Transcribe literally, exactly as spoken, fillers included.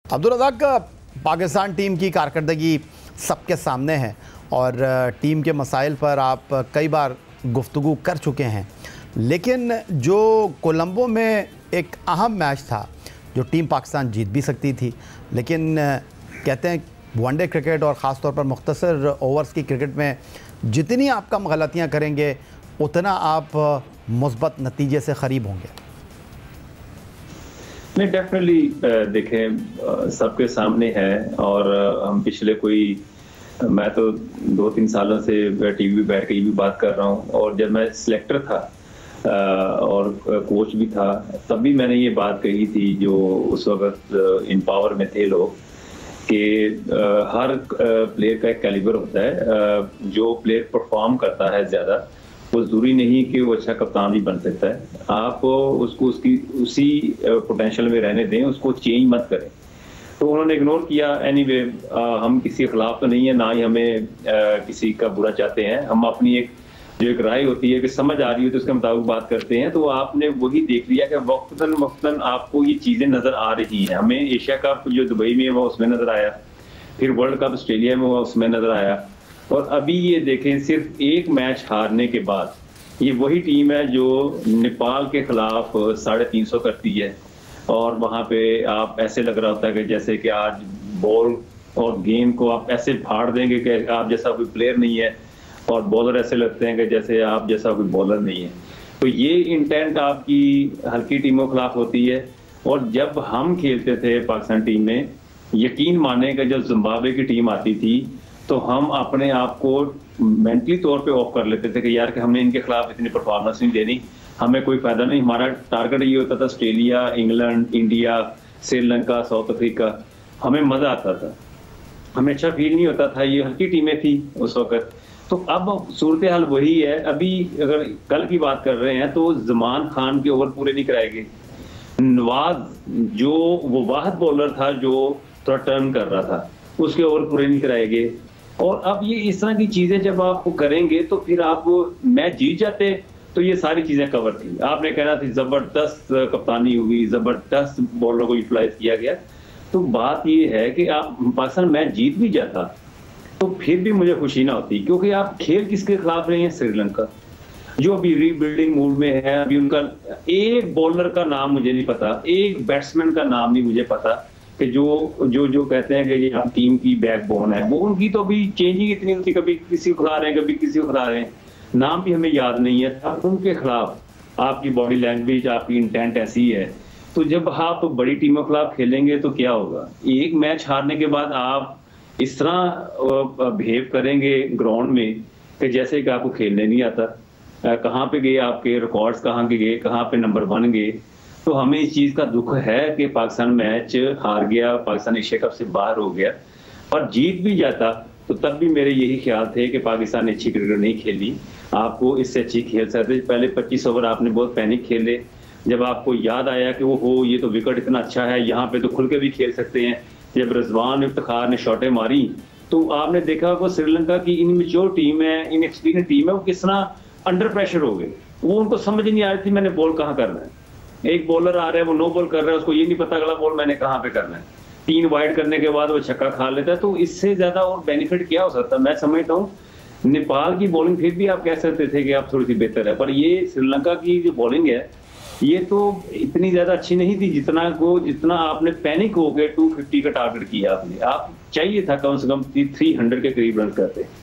Abdul Razzaq, Pakistan team की कारकर्दगी सबके सामने है और टीम के मसाइल पर आप कई बार गुफ्तगू कर चुके हैं, लेकिन जो कोलंबो में एक अहम मैच था जो टीम पाकिस्तान जीत भी सकती थी, लेकिन कहते हैं वनडे क्रिकेट और ख़ास तौर पर मुख्तसर ओवर्स की क्रिकेट में जितनी आप कम गलतियाँ करेंगे उतना आप मुस्बत नतीजे से करीब होंगे। नहीं, डेफिनेटली देखें सबके सामने है और हम पिछले कोई मैं तो दो तीन सालों से टीवी बैठ के ये भी बात कर रहा हूँ, और जब मैं सिलेक्टर था और कोच भी था तब भी मैंने ये बात कही थी जो उस वक्त इन पावर में थे लोग कि हर प्लेयर का एक कैलिबर होता है। जो प्लेयर परफॉर्म करता है ज़्यादा वो ज़रूरी नहीं कि वो अच्छा कप्तान भी बन सकता है। आप उसको उसकी उसी पोटेंशियल में रहने दें, उसको चेंज मत करें। तो उन्होंने इग्नोर किया। एनीवे हम किसी के खिलाफ तो नहीं है, ना ही हमें आ, किसी का बुरा चाहते हैं। हम अपनी एक जो एक राय होती है कि समझ आ रही है तो उसके मुताबिक बात करते हैं। तो आपने वही देख लिया कि वक्तन वक्तन आपको ये चीज़ें नज़र आ रही हैं। हमें एशिया कप जो दुबई में वो उसमें नज़र आया, फिर वर्ल्ड कप ऑस्ट्रेलिया में वो उसमें नज़र आया, और अभी ये देखें सिर्फ एक मैच हारने के बाद ये वही टीम है जो नेपाल के खिलाफ साढ़े तीन सौ करती है। और वहाँ पे आप ऐसे लग रहा होता है कि जैसे कि आज बॉल और गेंद को आप ऐसे फाड़ देंगे कि आप जैसा कोई प्लेयर नहीं है, और बॉलर ऐसे लगते हैं कि जैसे आप जैसा कोई बॉलर नहीं है। तो ये इंटेंट आपकी हल्की टीमों के खिलाफ होती है। और जब हम खेलते थे पाकिस्तान टीम में, यकीन माने कि जब जिम्बाब्वे की टीम आती थी तो हम अपने आप को मेंटली तौर पे ऑफ कर लेते थे कि यार कि हमने इनके खिलाफ इतनी परफॉर्मेंस नहीं देनी, हमें कोई फायदा नहीं। हमारा टारगेट ये होता था Australia, England, India, Sri Lanka, South Africa, हमें मजा आता था, हमें अच्छा फील नहीं होता था। ये हल्की टीमें थी उस वक्त। तो अब सूरत हाल वही है। अभी अगर कल की बात कर रहे हैं तो जमान खान के ओवर पूरे नहीं कराए गए। नवाज जो वो वाहिद बॉलर था जो थोड़ा टर्न कर रहा था, उसके ओवर पूरे नहीं कराए गए। और अब ये इस तरह की चीजें जब आप करेंगे तो फिर आप मैच जीत जाते तो ये सारी चीजें कवर थी। आपने कहना थी जबरदस्त कप्तानी हुई, जबरदस्त बॉलर को यूटिलाइज किया गया। तो बात ये है कि आप पाकिस्तान मैच जीत भी जाता तो फिर भी मुझे खुशी ना होती, क्योंकि आप खेल किसके खिलाफ रहे हैं? श्रीलंका, जो अभी रीबिल्डिंग मूड में है। अभी उनका एक बॉलर का नाम मुझे नहीं पता, एक बैट्समैन का नाम नहीं मुझे पता कि जो जो जो कहते हैं कि ये हम टीम की बैकबोन है। वो उनकी तो अभी चेंजिंग इतनी होती, कभी किसी को खिला रहे हैं, कभी किसी को खिला रहे हैं, नाम भी हमें याद नहीं है। अब उनके खिलाफ आपकी बॉडी लैंग्वेज, आपकी इंटेंट ऐसी है। तो जब आप बड़ी टीमों के खिलाफ खेलेंगे तो क्या होगा? एक मैच हारने के बाद आप इस तरह बिहेव करेंगे ग्राउंड में कि जैसे कि आपको खेलने नहीं आता। कहाँ पे गए आपके रिकॉर्ड्स, कहाँ के गए, कहाँ पे नंबर वन गए। तो हमें इस चीज़ का दुख है कि पाकिस्तान मैच हार गया, पाकिस्तान एशिया कप से बाहर हो गया। और जीत भी जाता तो तब भी मेरे यही ख्याल थे कि पाकिस्तान ने अच्छी क्रिकेट नहीं खेली, आपको इससे अच्छी खेल सकते। पहले पच्चीस ओवर आपने बहुत पैनिक खेले। जब आपको याद आया कि वो हो ये तो विकेट इतना अच्छा है, यहाँ पे तो खुल के भी खेल सकते हैं, जब रिजवान इफ्तिखार ने शॉटें मारी तो आपने देखा वो श्रीलंका की इनमेच्योर टीम है, इनएक्सपीरियंस टीम है, वो किस तरह अंडर प्रेशर हो गए। वो उनको समझ नहीं आ रही थी मैंने बॉल कहाँ करना है। एक बॉलर आ रहा है, वो नो बॉल कर रहा है, उसको ये नहीं पता अगला बॉल मैंने कहाँ पे करना है। तीन वाइड करने के बाद वो छक्का खा लेता है। तो इससे ज्यादा और बेनिफिट क्या हो सकता है? मैं समझता हूँ नेपाल की बॉलिंग फिर भी आप कह सकते थे कि आप थोड़ी सी बेहतर है, पर ये श्रीलंका की जो बॉलिंग है ये तो इतनी ज्यादा अच्छी नहीं थी जितना को जितना आपने पैनिक हो गए दो सौ पचास का टारगेट किया आपने। आप चाहिए था कम से कम तीन सौ के करीब रन करते।